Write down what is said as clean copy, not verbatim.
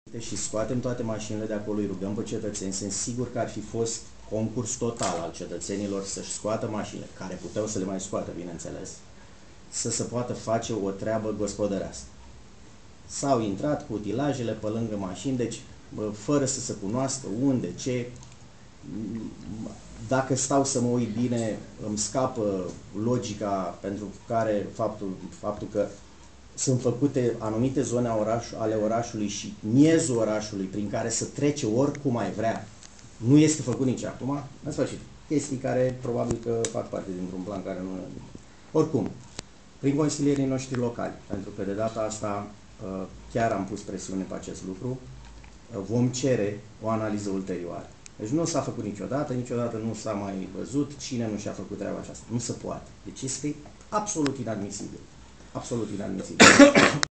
și scoatem toate mașinile de acolo, îi rugăm pe cetățeni, sunt sigur că ar fi fost concurs total al cetățenilor să-și scoată mașinile, care puteau să le mai scoată, bineînțeles, să se poată face o treabă gospodărească. S-au intrat cu utilajele pe lângă mașini, deci fără să se cunoască unde, ce. Dacă stau să mă uit bine, îmi scapă logica pentru care faptul că sunt făcute anumite zone ale orașului și miezul orașului prin care să trece oricum ai vrea. Nu este făcut nici acum. În sfârșit, chestii care probabil că fac parte dintr-un plan care nu... Oricum, prin consilierii noștri locali, pentru că de data asta chiar am pus presiune pe acest lucru, vom cere o analiză ulterioară. Deci nu s-a făcut niciodată nu s-a mai văzut cine nu și-a făcut treaba aceasta. Nu se poate. Deci este absolut inadmisibil. Absolut inadmisibil.